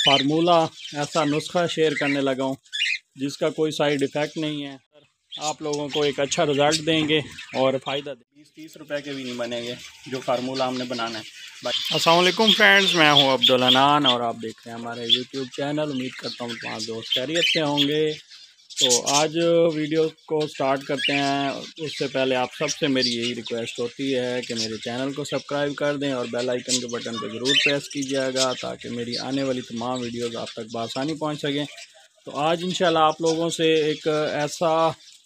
Formula ऐसा नुस्खा share करने लगा हूँ जिसका कोई साइड इफ़ेक्ट नहीं है। आप लोगों को एक अच्छा रिज़ल्ट देंगे और फ़ायदा देंगे। 20-30 रुपए के भी नहीं बनेंगे जो फार्मूला हमने बनाना है। अस्सलाम वालेकुम फ्रेंड्स, मैं हूँ अब्दुल हनान और आप देख रहे हैं हमारे यूट्यूब चैनल। उम्मीद करता हूँ आप दोस्त खैरियत से होंगे। तो आज वीडियो को स्टार्ट करते हैं। उससे पहले आप सबसे मेरी यही रिक्वेस्ट होती है कि मेरे चैनल को सब्सक्राइब कर दें और बेल आइकन के बटन पर ज़रूर प्रेस कीजिएगा ताकि मेरी आने वाली तमाम वीडियोस आप तक बआसानी पहुंच सकें। तो आज इंशाल्लाह आप लोगों से एक ऐसा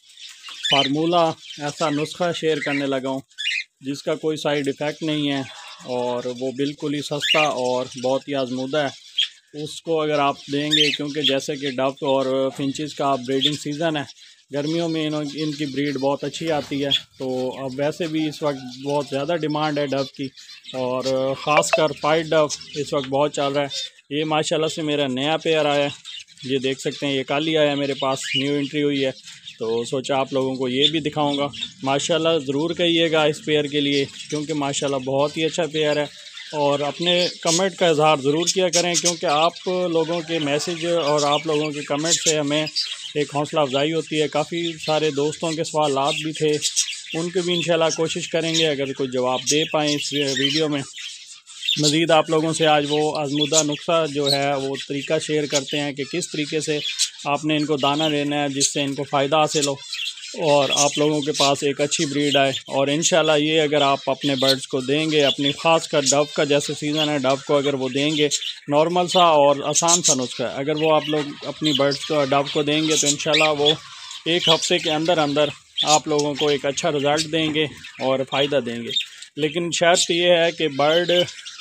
फार्मूला, ऐसा नुस्खा शेयर करने लगा हूँ जिसका कोई साइड इफ़ेक्ट नहीं है और वो बिल्कुल ही सस्ता और बहुत ही आजमूदा है। उसको अगर आप देंगे, क्योंकि जैसे कि डव और फिंचेस का ब्रीडिंग सीज़न है, गर्मियों में इनकी ब्रीड बहुत अच्छी आती है। तो अब वैसे भी इस वक्त बहुत ज़्यादा डिमांड है डव की और ख़ासकर पाइट डव इस वक्त बहुत चल रहा है। ये माशाल्लाह से मेरा नया पेयर आया है, ये देख सकते हैं, ये कल ही आया मेरे पास, न्यू एंट्री हुई है। तो सोचा आप लोगों को ये भी दिखाऊंगा। माशाल्लाह ज़रूर कहिएगा इस पेयर के लिए, क्योंकि माशाल्लाह बहुत ही अच्छा पेयर है। और अपने कमेंट का इजहार ज़रूर किया करें, क्योंकि आप लोगों के मैसेज और आप लोगों के कमेंट से हमें एक हौसला अफजाई होती है। काफ़ी सारे दोस्तों के सवालात भी थे, उनके भी इंशाल्लाह कोशिश करेंगे अगर कोई जवाब दे पाएँ इस वीडियो में। मज़ीद आप लोगों से आज वो आजमूदा नुस्खा जो है वो तरीका शेयर करते हैं कि किस तरीके से आपने इनको दाना देना है जिससे इनको फ़ायदा हासिल हो और आप लोगों के पास एक अच्छी ब्रीड आए। और इंशाल्लाह ये अगर आप अपने बर्ड्स को देंगे, अपनी ख़ास कर डव का जैसे सीज़न है, डव को अगर वो देंगे, नॉर्मल सा और आसान सा नुस्खा है, अगर वो आप लोग अपनी बर्ड्स को डव को देंगे तो इंशाल्लाह वो एक हफ्ते के अंदर अंदर आप लोगों को एक अच्छा रिज़ल्ट देंगे और फ़ायदा देंगे। लेकिन शर्त ये है कि बर्ड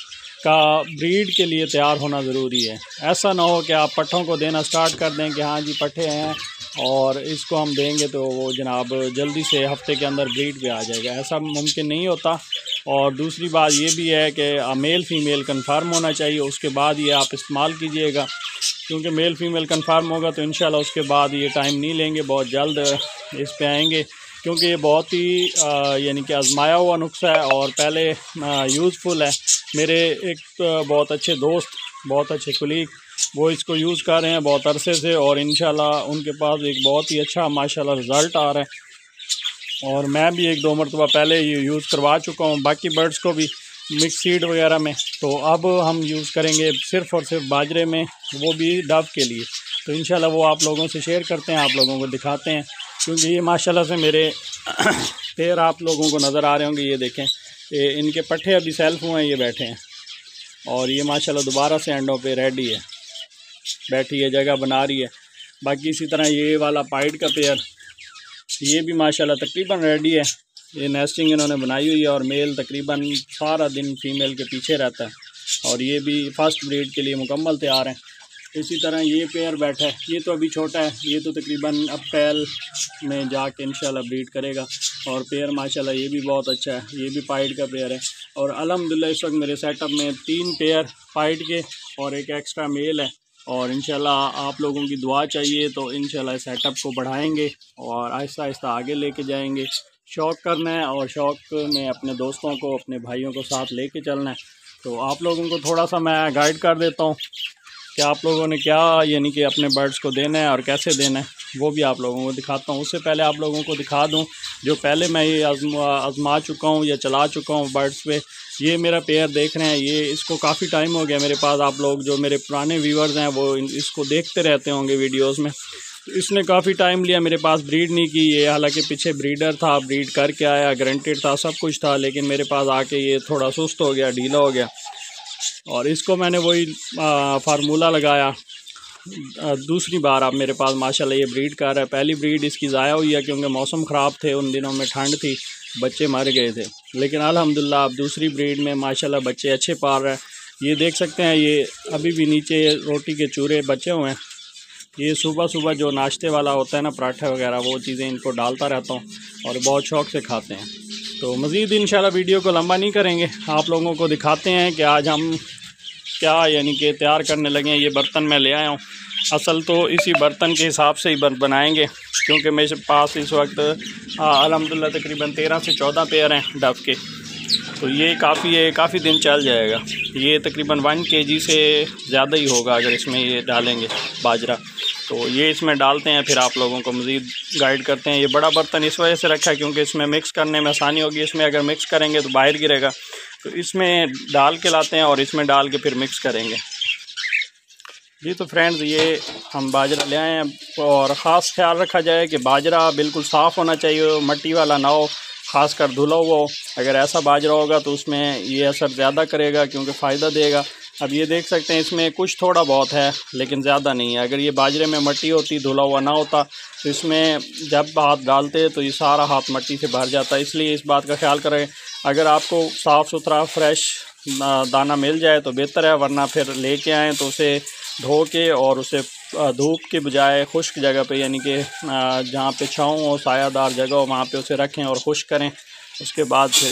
का ब्रीड के लिए तैयार होना ज़रूरी है। ऐसा ना हो कि आप पट्ठों को देना स्टार्ट कर दें कि हाँ जी पट्ठे हैं और इसको हम देंगे तो वो जनाब जल्दी से हफ्ते के अंदर ब्रीड पे आ जाएगा। ऐसा मुमकिन नहीं होता। और दूसरी बात ये भी है कि मेल फ़ीमेल कंफर्म होना चाहिए, उसके बाद ये आप इस्तेमाल कीजिएगा, क्योंकि मेल फ़ीमेल कंफर्म होगा तो इंशाल्लाह उसके बाद ये टाइम नहीं लेंगे, बहुत जल्द इस पे आएंगे, क्योंकि ये बहुत ही यानी कि आजमाया हुआ नुस्खा है और पहले यूज़फुल है। मेरे एक बहुत अच्छे दोस्त, बहुत अच्छे कुलीग, वो इसको यूज़ कर रहे हैं बहुत अरसे से और इंशाल्लाह उनके पास एक बहुत ही अच्छा माशाल्लाह रिज़ल्ट आ रहा है। और मैं भी 1-2 मरतबा पहले ये यूज़ करवा चुका हूँ बाकी बर्ड्स को भी मिक्स सीड वगैरह में। तो अब हम यूज़ करेंगे सिर्फ़ और सिर्फ बाजरे में, वो भी डव के लिए। तो इंशाल्लाह वो आप लोगों से शेयर करते हैं, आप लोगों को दिखाते हैं, क्योंकि ये माशाल्लाह से मेरे पेड़ आप लोगों को नज़र आ रहे होंगे। ये देखें, ये इनके पट्ठे अभी सेल्फ हुए हैं, ये बैठे हैं और ये माशाल्लाह दोबारा से अंडों पे रेडी है, बैठी है, जगह बना रही है। बाकी इसी तरह ये वाला पाइट का पेयर, ये भी माशाल्लाह तकरीबन रेडी है। ये नेस्टिंग इन्होंने बनाई हुई है और मेल तकरीबन सारा दिन फीमेल के पीछे रहता है और ये भी फर्स्ट ब्रीड के लिए मुकम्मल तैयार हैं। इसी तरह ये पेयर बैठा है, ये तो अभी छोटा है, ये तो तकरीबन अप्रैल में जाके इंशाल्लाह ब्रीड करेगा। और पेयर माशाल्लाह ये भी बहुत अच्छा है, ये भी पाइट का पेयर है। और अल्हम्दुलिल्लाह इस वक्त मेरे सेटअप में 3 पेयर पाइट के और एक एक्स्ट्रा मेल है। और इंशाल्लाह आप लोगों की दुआ चाहिए तो इंशाल्लाह सेटअप को बढ़ाएंगे और आहिस्ता आहिस्ता आगे लेके जाएंगे। शौक़ करना है और शौक़ में अपने दोस्तों को, अपने भाइयों को साथ लेके चलना है। तो आप लोगों को थोड़ा सा मैं गाइड कर देता हूँ कि आप लोगों ने क्या यानी कि अपने बर्ड्स को देना है और कैसे देना है, वो भी आप लोगों को दिखाता हूँ। उससे पहले आप लोगों को दिखा दूँ जो पहले मैं ये आजमा चुका हूँ या चला चुका हूँ बर्ड्स पे। ये मेरा पेयर देख रहे हैं, ये इसको काफ़ी टाइम हो गया मेरे पास। आप लोग जो मेरे पुराने व्यूअर्स हैं वो इसको देखते रहते होंगे वीडियोज़ में। तो इसने काफ़ी टाइम लिया मेरे पास, ब्रीड नहीं की ये, हालांकि पीछे ब्रीडर था, ब्रीड करके आया, गारंटेड था, सब कुछ था, लेकिन मेरे पास आके ये थोड़ा सुस्त हो गया, ढीला हो गया। और इसको मैंने वही फार्मूला लगाया। दूसरी बार अब मेरे पास माशाल्लाह ये ब्रीड कर रहा है। पहली ब्रीड इसकी ज़ाया हुई है क्योंकि मौसम ख़राब थे, उन दिनों में ठंड थी, बच्चे मर गए थे। लेकिन अल्हम्दुलिल्लाह अब दूसरी ब्रीड में माशाल्लाह बच्चे अच्छे पाल रहा है। ये देख सकते हैं, ये अभी भी नीचे रोटी के चूरे बचे हुए हैं। ये सुबह सुबह जो नाश्ते वाला होता है ना, पराठा वगैरह, वो चीज़ें इनको डालता रहता हूँ और बहुत शौक़ से खाते हैं। तो मज़ीद इंशाल्लाह वीडियो को लंबा नहीं करेंगे, आप लोगों को दिखाते हैं कि आज हम क्या यानी कि तैयार करने लगे हैं। ये बर्तन मैं ले आया हूँ, असल तो इसी बर्तन के हिसाब से ही बनाएंगे, क्योंकि मेरे पास इस वक्त अल्हम्दुलिल्लाह तकरीबन 13 से 14 पेयर हैं डव के। तो ये काफ़ी दिन चल जाएगा। ये तकरीबन 1 kg से ज़्यादा ही होगा अगर इसमें ये डालेंगे बाजरा। तो ये इसमें डालते हैं, फिर आप लोगों को मज़ीद गाइड करते हैं। ये बड़ा बर्तन इस वजह से रखा है क्योंकि इसमें मिक्स करने में आसानी होगी। इसमें अगर मिक्स करेंगे तो बाहर गिरेगा, तो इसमें डाल के लाते हैं और इसमें डाल के फिर मिक्स करेंगे। जी तो फ्रेंड्स, ये हम बाजरा ले आए हैं और ख़ास ख्याल रखा जाए कि बाजरा बिल्कुल साफ़ होना चाहिए, मट्टी वाला ना हो, ख़ासकर धुला हुआ हो। अगर ऐसा बाजरा होगा तो उसमें ये असर ज़्यादा करेगा क्योंकि फ़ायदा देगा। अब ये देख सकते हैं इसमें कुछ थोड़ा बहुत है लेकिन ज़्यादा नहीं है। अगर ये बाजरे में मट्टी होती, धुला हुआ ना होता, तो इसमें जब हाथ डालते तो ये सारा हाथ मट्टी से भर जाता। इसलिए इस बात का ख्याल करें, अगर आपको साफ़ सुथरा फ्रेश दाना मिल जाए तो बेहतर है, वरना फिर लेके आएँ तो उसे धो के और उसे धूप के बजाय खुश्क जगह पे, यानी कि जहाँ पे छाँव हो, सायादार जगह हो, वहाँ पे उसे रखें और खुश्क करें। उसके बाद फिर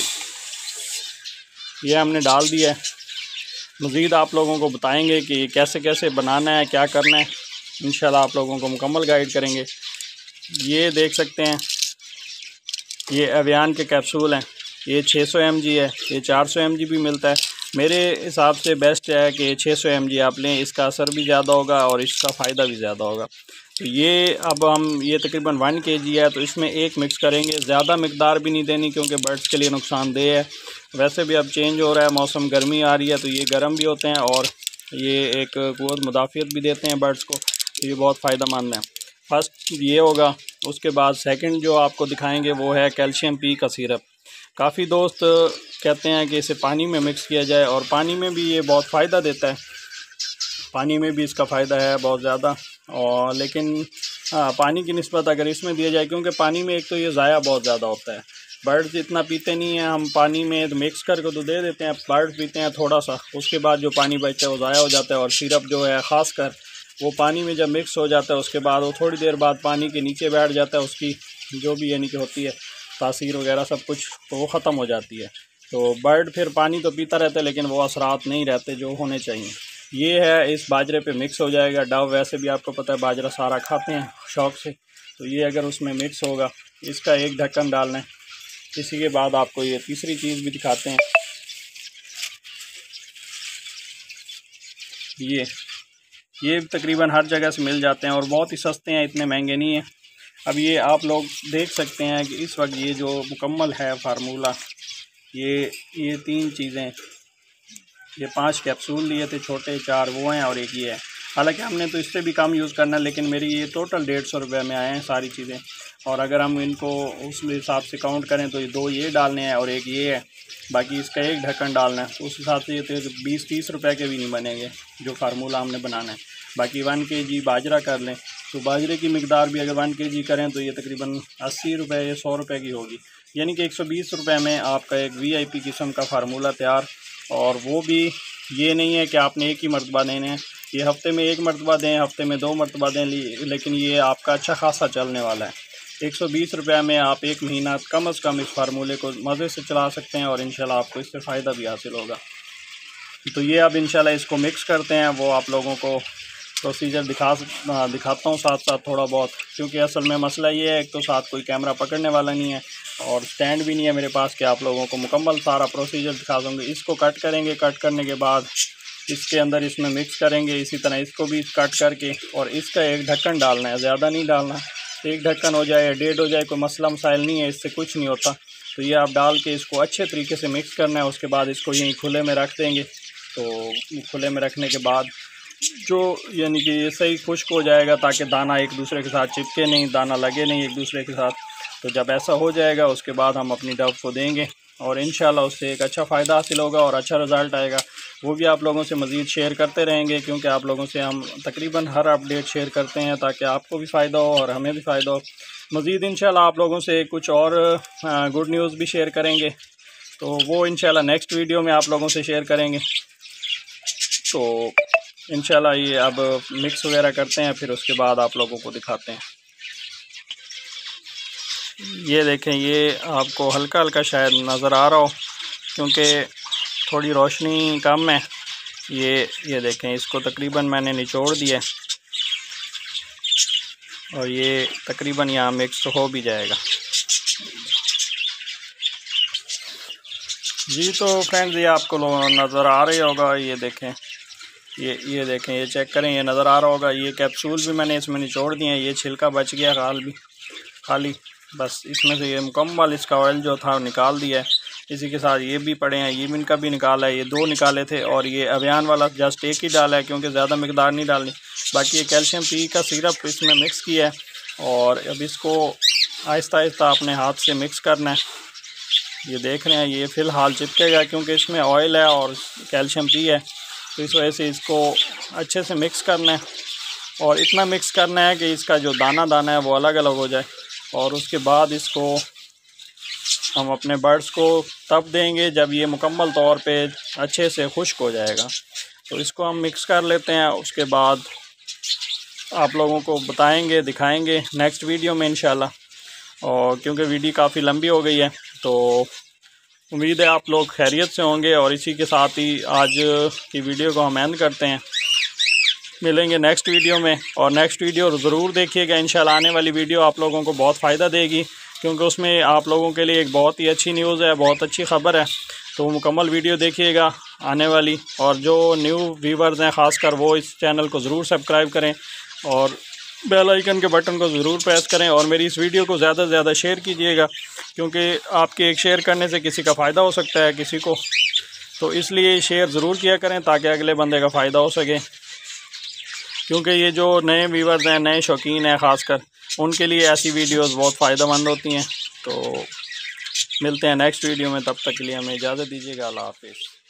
ये हमने डाल दिया है। मज़ीद आप लोगों को बताएंगे कि कैसे कैसे बनाना है, क्या करना है। इंशाल्लाह आप लोगों को मुकम्मल गाइड करेंगे। ये देख सकते हैं, ये एवियान के कैप्सूल हैं। ये 600 mg है, ये 400 mg भी मिलता है। मेरे हिसाब से बेस्ट है कि 600 mg आप लें, इसका असर भी ज़्यादा होगा और इसका फ़ायदा भी ज़्यादा होगा। तो ये अब हम ये तकरीबन 1 kg है, तो इसमें एक मिक्स करेंगे। ज़्यादा मकदार भी नहीं देनी क्योंकि बर्ड्स के लिए नुकसानदेह है। वैसे भी अब चेंज हो रहा है मौसम, गर्मी आ रही है, तो ये गर्म भी होते हैं और ये एक क़ुव्वत मुदाफ़ियत भी देते हैं बर्ड्स को, तो ये बहुत फ़ायदेमंद है। फर्स्ट ये होगा। उसके बाद सेकंड जो आपको दिखाएंगे वो है कैल्शियम पी का सिरप। काफ़ी दोस्त कहते हैं कि इसे पानी में मिक्स किया जाए, और पानी में भी ये बहुत फ़ायदा देता है। पानी में भी इसका फ़ायदा है बहुत ज़्यादा, और लेकिन पानी की निस्बत अगर इसमें दिया जाए, क्योंकि पानी में एक तो ये ज़ाया बहुत ज़्यादा होता है, बर्ड्स इतना पीते नहीं हैं। हम पानी में तो मिक्स करके तो दे देते हैं, बर्ड्स पीते हैं थोड़ा सा, उसके बाद जो पानी बचता है वो ज़ाया हो जाता है। और सिरप जो है ख़ासकर वो पानी में जब मिक्स हो जाता है उसके बाद वो थोड़ी देर बाद पानी के नीचे बैठ जाता है, उसकी जो भी यानी कि होती है तासीर वगैरह सब कुछ, तो वो ख़त्म हो जाती है। तो बर्ड फिर पानी तो पीता रहता है लेकिन वो असरात नहीं रहते जो होने चाहिए। ये है, इस बाजरे पे मिक्स हो जाएगा। डव वैसे भी आपको पता है बाजरा सारा खाते हैं शौक़ से, तो ये अगर उसमें मिक्स होगा, इसका एक ढक्कन डालना है। इसी के बाद आपको ये तीसरी चीज़ भी दिखाते हैं। ये तकरीबन हर जगह से मिल जाते हैं और बहुत ही सस्ते हैं, इतने महंगे नहीं हैं। अब ये आप लोग देख सकते हैं कि इस वक्त ये जो मुकम्मल है फार्मूला, ये 3 चीज़ें, ये 5 कैप्सूल लिए थे छोटे, 4 वो हैं और एक ये है। हालांकि हमने तो इससे भी कम यूज़ करना है, लेकिन मेरी ये टोटल 150 रुपये में आए हैं सारी चीज़ें। और अगर हम इनको उस हिसाब से काउंट करें तो ये 2 ये डालने हैं और एक ये है, बाकी इसका एक ढक्कन डालना है। तो उस हिसाब से ये तो 20-30 रुपये के भी नहीं बनेंगे जो फार्मूला हमने बनाना है। बाकी 1 kg बाजरा कर लें तो बाजरे की मिकदार भी अगर 1 kg करें तो ये तकरीबन 80 रुपये या 100 रुपये की होगी, यानी कि 120 रुपये में आपका एक VIP किस्म का फार्मूला तैयार। और वो भी ये नहीं है कि आपने एक ही मरतबा देने हैं, ये हफ़्ते में 1 मरतबा दें, हफ़्ते में 2 मरतबा दें, लेकिन ये आपका अच्छा खासा चलने वाला है। 120 रुपये में आप 1 महीना कम से कम इस फार्मूले को मज़े से चला सकते हैं और इंशाल्लाह आपको इससे फ़ायदा भी हासिल होगा। तो ये अब इंशाल्लाह इसको मिक्स करते हैं, वो आप लोगों को प्रोसीजर दिखाता हूँ साथ साथ थोड़ा बहुत, क्योंकि असल में मसला ये है, एक तो साथ कोई कैमरा पकड़ने वाला नहीं है और स्टैंड भी नहीं है मेरे पास कि आप लोगों को मुकम्मल सारा प्रोसीजर दिखा दूँगी। इसको कट करेंगे, कट करने के बाद इसके अंदर इसमें मिक्स करेंगे, इसी तरह इसको भी कट करके, और इसका एक ढक्कन डालना है, ज़्यादा नहीं डालना, एक ढक्कन हो जाए या 1.5 हो जाए, कोई मसला मसाइल नहीं है, इससे कुछ नहीं होता। तो ये आप डाल के इसको अच्छे तरीके से मिक्स करना है। उसके बाद इसको यहीं खुले में रख देंगे। तो खुले में रखने के बाद जो यानी कि ये सही खुश्क हो जाएगा ताकि दाना एक दूसरे के साथ चिपके नहीं, दाना लगे नहीं एक दूसरे के साथ। तो जब ऐसा हो जाएगा उसके बाद हम अपनी डव को देंगे और इंशाल्लाह उससे एक अच्छा फ़ायदा हासिल होगा और अच्छा रिज़ल्ट आएगा। वो भी आप लोगों से मज़ीद शेयर करते रहेंगे, क्योंकि आप लोगों से हम तकरीबन हर अपडेट शेयर करते हैं ताकि आपको भी फ़ायदा हो और हमें भी फ़ायदा हो। मज़ीद इंशाल्लाह आप लोगों से कुछ और गुड न्यूज़ भी शेयर करेंगे, तो वो इंशाल्लाह नेक्स्ट वीडियो में आप लोगों से शेयर करेंगे। तो इंशाल्लाह ये अब मिक्स वगैरह करते हैं, फिर उसके बाद आप लोगों को दिखाते हैं। ये देखें, ये आपको हल्का हल्का शायद नज़र आ रहा हो क्योंकि थोड़ी रोशनी कम है। ये देखें, इसको तकरीबन मैंने निचोड़ दिया और ये तकरीबन यहाँ मिक्स हो भी जाएगा। जी तो फ्रेंड्स, ये आपको नज़र आ रही होगा, ये देखें, ये देखें, ये चेक करें, ये नज़र आ रहा होगा। ये कैप्सूल भी मैंने इसमें निचोड़ दिए हैं, ये छिलका बच गया खाली, बस इसमें से ये मुकम्मल इसका ऑयल जो था निकाल दिया है। इसी के साथ ये भी पड़े हैं, ये भी इनका भी निकाला है, ये 2 निकाले थे, और ये अभियान वाला जस्ट एक ही डाला है क्योंकि ज़्यादा मकदार नहीं डालनी। बाकी ये कैल्शियम पी का सिरप इसमें मिक्स किया है और अब इसको आहिस्ता आहिस्ता अपने हाथ से मिक्स करना है। ये देख रहे हैं, ये फ़िलहाल चिपकेगा क्योंकि इसमें ऑयल है और कैल्शियम पी है, तो इस वजह से इसको अच्छे से मिक्स करना है और इतना मिक्स करना है कि इसका जो दाना है वो अलग अलग हो जाए। और उसके बाद इसको हम अपने बर्ड्स को तब देंगे जब ये मुकम्मल तौर पे अच्छे से खुश्क हो जाएगा। तो इसको हम मिक्स कर लेते हैं, उसके बाद आप लोगों को बताएंगे, दिखाएंगे नेक्स्ट वीडियो में इंशाल्लाह। और क्योंकि वीडियो काफ़ी लंबी हो गई है तो उम्मीद है आप लोग खैरियत से होंगे, और इसी के साथ ही आज की वीडियो को हम एंड करते हैं। मिलेंगे नेक्स्ट वीडियो में, और नेक्स्ट वीडियो ज़रूर देखिएगा। इंशाल्लाह आने वाली वीडियो आप लोगों को बहुत फ़ायदा देगी क्योंकि उसमें आप लोगों के लिए एक बहुत ही अच्छी न्यूज़ है, बहुत अच्छी ख़बर है। तो मुकम्मल वीडियो देखिएगा आने वाली, और जो न्यू व्यूवर्स हैं ख़ासकर वो इस चैनल को ज़रूर सब्सक्राइब करें और बेल आइकन के बटन को ज़रूर प्रेस करें, और मेरी इस वीडियो को ज़्यादा से ज़्यादा शेयर कीजिएगा क्योंकि आपके एक शेयर करने से किसी का फ़ायदा हो सकता है किसी को, तो इसलिए शेयर ज़रूर किया करें ताकि अगले बंदे का फ़ायदा हो सके। क्योंकि ये जो नए व्यूवर्स हैं, नए शौकीन हैं ख़ासकर, उनके लिए ऐसी वीडियोस बहुत फ़ायदेमंद होती हैं। तो मिलते हैं नेक्स्ट वीडियो में, तब तक के लिए हमें इजाज़त दीजिएगा। अल्लाह हाफ़िज़।